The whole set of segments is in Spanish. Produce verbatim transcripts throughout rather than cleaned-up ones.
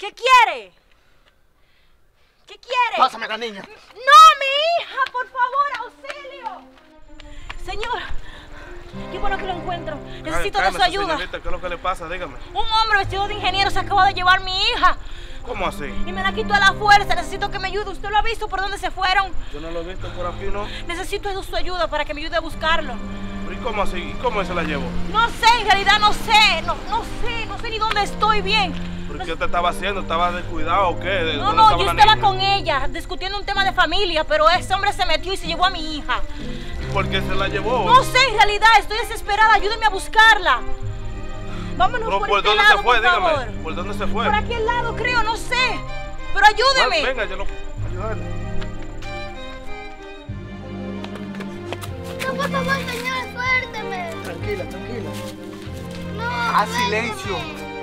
¿Qué quiere? ¿Qué quiere? Pásame a la niña. ¡No, mi hija! ¡Por favor, auxilio! Señor, qué bueno que lo encuentro. Necesito de su ayuda. Señorita, ¿qué es lo que le pasa? Dígame. Un hombre vestido de ingeniero se acaba de llevar a mi hija. ¿Cómo así? Y me la quitó a la fuerza. Necesito que me ayude. ¿Usted lo ha visto por dónde se fueron? Yo no lo he visto por aquí, ¿no? Necesito de su ayuda para que me ayude a buscarlo. ¿Pero y cómo así? ¿Y cómo se la llevó? No sé, en realidad no sé. No, no sé, no sé ni dónde estoy bien. ¿Pero qué te estaba haciendo? ¿Estaba descuidado o qué? ¿De No, dónde no, estaba yo la estaba niña? con ella discutiendo un tema de familia, pero ese hombre se metió y se llevó a mi hija. ¿Por qué se la llevó? No sé, en realidad estoy desesperada. Ayúdeme a buscarla. Vámonos ¿Pero por, por este dónde lado, se fue? por favor. Dígame. ¿Por dónde se fue? Por aquí al lado, creo, no sé. Pero ayúdeme. Ah, venga, yo lo ayudarle. No, por favor, señor, suélteme. Tranquila, tranquila. No, Haz suélteme. silencio.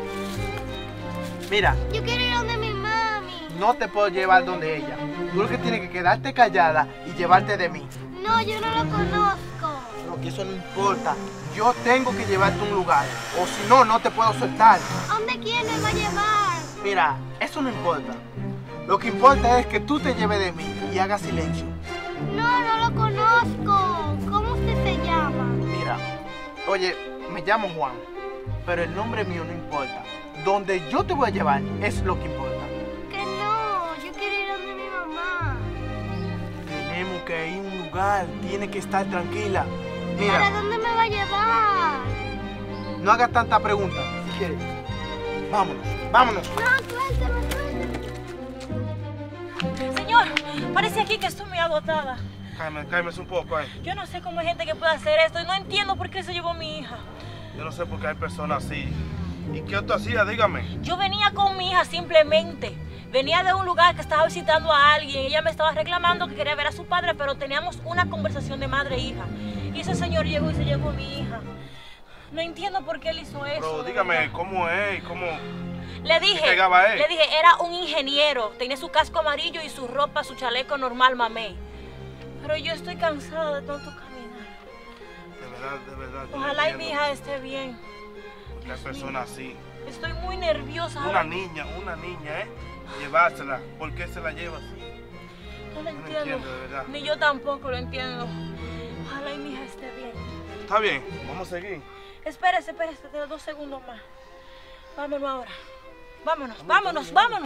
Mira, Yo quiero ir donde mi mami. no te puedo llevar donde ella. Tú lo que tienes que quedarte callada y llevarte de mí. No, yo no lo conozco. Pero que eso no importa. Yo tengo que llevarte a un lugar. O si no, no te puedo soltar. ¿A dónde quién me va a llevar? Mira, eso no importa. Lo que importa es que tú te lleves de mí y hagas silencio. No, no lo conozco. ¿Cómo usted se llama? Mira, oye, me llamo Juan, pero el nombre mío no importa. Donde yo te voy a llevar es lo que importa. Que no, yo quiero ir donde mi mamá. Tenemos que ir a un lugar, tiene que estar tranquila. ¿Para Mira, dónde me va a llevar? no hagas tanta pregunta, si quieres. Vámonos, vámonos. No, suélteme, suélteme. Señor, parece aquí que estoy muy agotada. Cállame, cállame un poco, eh. Yo no sé cómo hay gente que puede hacer esto y no entiendo por qué se llevó a mi hija. Yo no sé por qué hay personas así. ¿Y qué tú hacías? Dígame. Yo venía con mi hija simplemente. Venía de un lugar que estaba visitando a alguien. Ella me estaba reclamando que quería ver a su padre, pero teníamos una conversación de madre e hija. Y ese señor llegó y se llevó a mi hija. No entiendo por qué él hizo eso. Pero de dígame, verdad. ¿cómo es? ¿Cómo? Le dije, ¿Qué pegaba él? le dije, era un ingeniero. Tenía su casco amarillo y su ropa, su chaleco normal, mamey. Pero yo estoy cansada de tanto caminar. De verdad, de verdad. yo no Ojalá y mi entiendo hija esté bien. por qué hay personas así. Estoy muy nerviosa. Una ahora. niña, una niña, ¿eh? Llevársela. ¿Por qué se la lleva así? No lo No entiendo. entiendo, de verdad. Ni yo tampoco lo entiendo. Ojalá y mi hija esté bien. Está bien, vamos a seguir. Espérese, espérese, te doy dos segundos más. Vámonos ahora. Vámonos, vámonos, vámonos.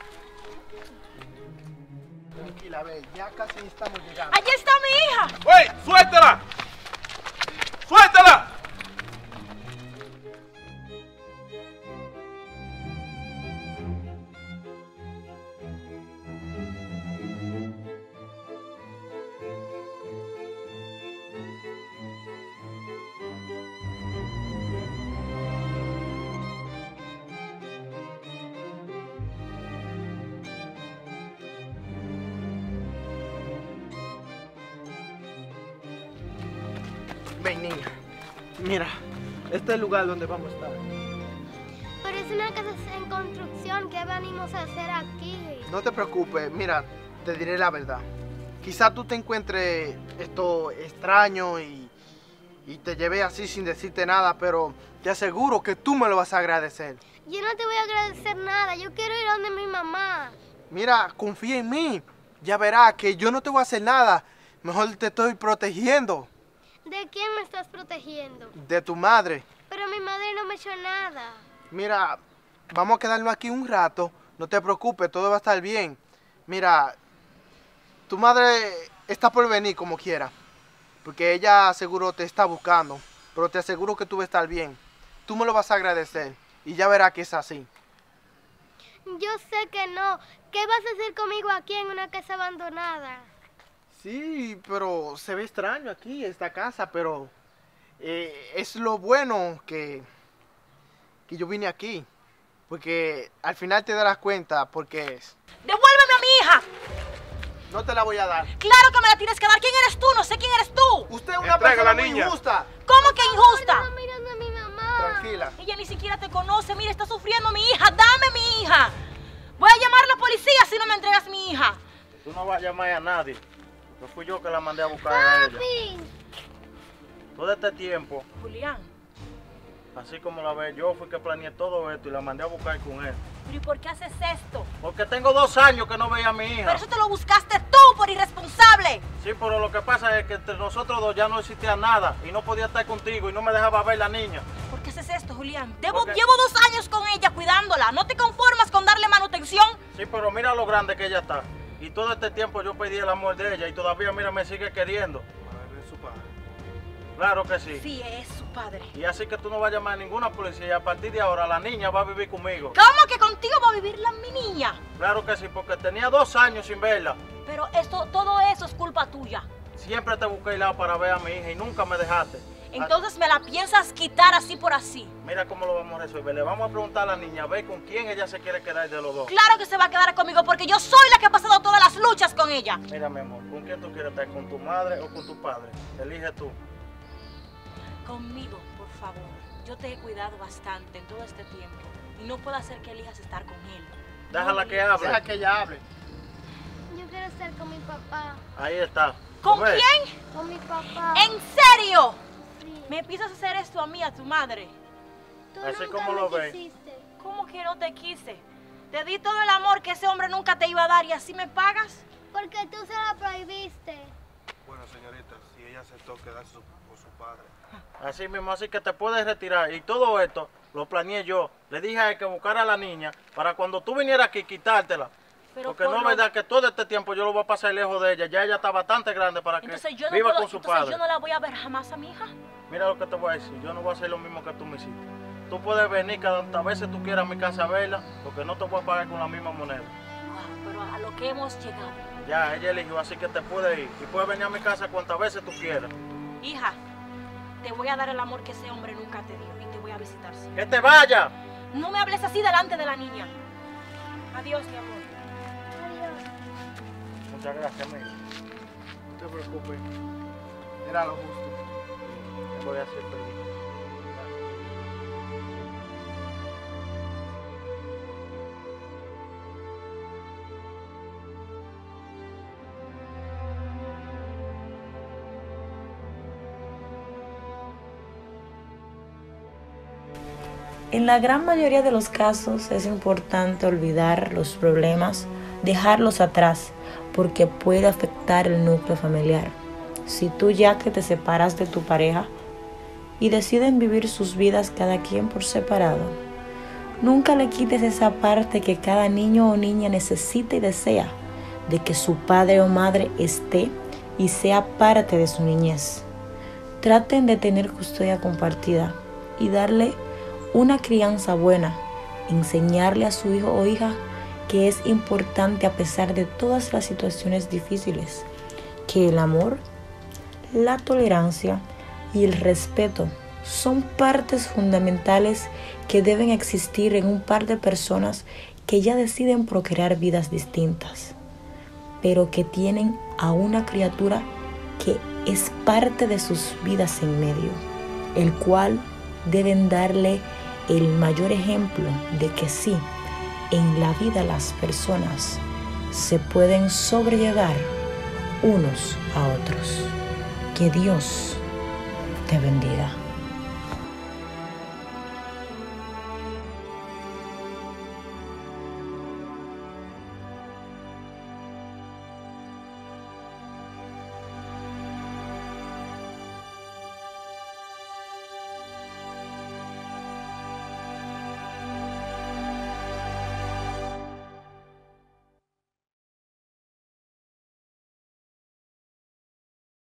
Tranquila, ve, ya casi estamos llegando. Allí está mi hija. ¡Ey! ¡Suéltala! ¡Suéltala! Ven, niña. Mira, este es el lugar donde vamos a estar. Pero es una casa en construcción. ¿Qué venimos a hacer aquí? No te preocupes, mira, te diré la verdad. Quizá tú te encuentres esto extraño y, y te llevé así sin decirte nada, pero te aseguro que tú me lo vas a agradecer. Yo no te voy a agradecer nada. Yo quiero ir donde mi mamá. Mira, confía en mí. Ya verás que yo no te voy a hacer nada. Mejor te estoy protegiendo ¿De quién me estás protegiendo? de tu madre. Pero mi madre no me echó nada. Mira, vamos a quedarnos aquí un rato. No te preocupes, todo va a estar bien. Mira, tu madre está por venir como quiera. Porque ella seguro te está buscando. Pero te aseguro que tú vas a estar bien. Tú me lo vas a agradecer. Y ya verás que es así. Yo sé que no. ¿Qué vas a hacer conmigo aquí en una casa abandonada? Sí, pero se ve extraño aquí, esta casa, pero eh, es lo bueno que, que yo vine aquí. Porque al final te darás cuenta porque es. Devuélveme a mi hija. No te la voy a dar. Claro que me la tienes que dar. ¿Quién eres tú? No sé quién eres tú. Usted es una Entrega persona a la muy niña. injusta. ¿Cómo que injusta? Estaba mirando a mi mamá. Tranquila. Ella ni siquiera te conoce. Mira, está sufriendo mi hija. Dame mi hija. Voy a llamar a la policía si no me entregas mi hija. Tú no vas a llamar a nadie. No fui yo que la mandé a buscar a ella. Papi. Todo este tiempo, Julián, así como la ves, yo fui que planeé todo esto y la mandé a buscar con él. ¿Pero y por qué haces esto? Porque tengo dos años que no veía a mi hija. Pero eso te lo buscaste tú por irresponsable. Sí, pero lo que pasa es que entre nosotros dos ya no existía nada y no podía estar contigo y no me dejaba ver la niña. ¿Por qué haces esto, Julián? Debo, Porque... Llevo dos años con ella cuidándola. ¿No te conformas con darle manutención? Sí, pero mira lo grande que ella está. Y todo este tiempo yo pedí el amor de ella y todavía, mira, me sigue queriendo. Para ver su padre. Claro que sí. Sí, es su padre. Y así que tú no vas a llamar a ninguna policía y a partir de ahora la niña va a vivir conmigo. ¿Cómo que contigo va a vivir la mi niña? Claro que sí, porque tenía dos años sin verla. Pero esto, todo eso es culpa tuya. Siempre te busqué el lado para ver a mi hija y nunca me dejaste. Entonces me la piensas quitar así por así. Mira cómo lo vamos a resolver. Le vamos a preguntar a la niña a ver con quién ella se quiere quedar de los dos. Claro que se va a quedar conmigo porque yo soy la que ha pasado todas las luchas con ella. Mira, mi amor, ¿con quién tú quieres estar? ¿Con tu madre o con tu padre? Elige tú. Conmigo, por favor. Yo te he cuidado bastante en todo este tiempo y no puedo hacer que elijas estar con él. Déjala No, que hable. Deja que ella hable. Yo quiero estar con mi papá. Ahí está. ¿Con ¿Ves? quién? Con mi papá. ¿En serio? Sí. ¿Me empiezas a hacer esto a mí, a tu madre? Tú Así nunca como me lo ves. quisiste. ¿Cómo que no te quise? Te di todo el amor que ese hombre nunca te iba a dar y así me pagas. Porque tú se la prohibiste. Bueno, señorita, si ella aceptó quedarse su- con su padre. Así mismo, así que te puedes retirar. Y todo esto lo planeé yo. Le dije a él que buscara a la niña para cuando tú vinieras aquí quitártela. Pero Porque por no es lo- verdad que todo este tiempo yo lo voy a pasar lejos de ella. Ya ella está bastante grande para que Entonces yo no viva puedo, con su entonces padre. yo no la voy a ver jamás a mi hija. Mira lo que te voy a decir. Yo no voy a hacer lo mismo que tú me hiciste. Tú puedes venir cada tantas veces tú quieras a mi casa a verla, porque no te voy a pagar con la misma moneda. Wow, pero a lo que hemos llegado. Ya, ella eligió, así que te puedes ir. Y puedes venir a mi casa cuantas veces tú quieras. Hija, te voy a dar el amor que ese hombre nunca te dio y te voy a visitar. Sí. ¡Que te vaya! No me hables así delante de la niña. Adiós, mi amor. Adiós. Muchas gracias, amigo. No te preocupes. Era lo justo. Te voy a hacer feliz. En la gran mayoría de los casos es importante olvidar los problemas, dejarlos atrás, porque puede afectar el núcleo familiar. Si tú ya que te separas de tu pareja y deciden vivir sus vidas cada quien por separado, nunca le quites esa parte que cada niño o niña necesita y desea, de que su padre o madre esté y sea parte de su niñez. Traten de tener custodia compartida y darle una crianza buena, enseñarle a su hijo o hija que es importante a pesar de todas las situaciones difíciles, que el amor, la tolerancia y el respeto son partes fundamentales que deben existir en un par de personas que ya deciden procrear vidas distintas, pero que tienen a una criatura que es parte de sus vidas en medio, el cual deben darle el mayor ejemplo de que sí, en la vida las personas se pueden sobrellevar unos a otros. Que Dios te bendiga.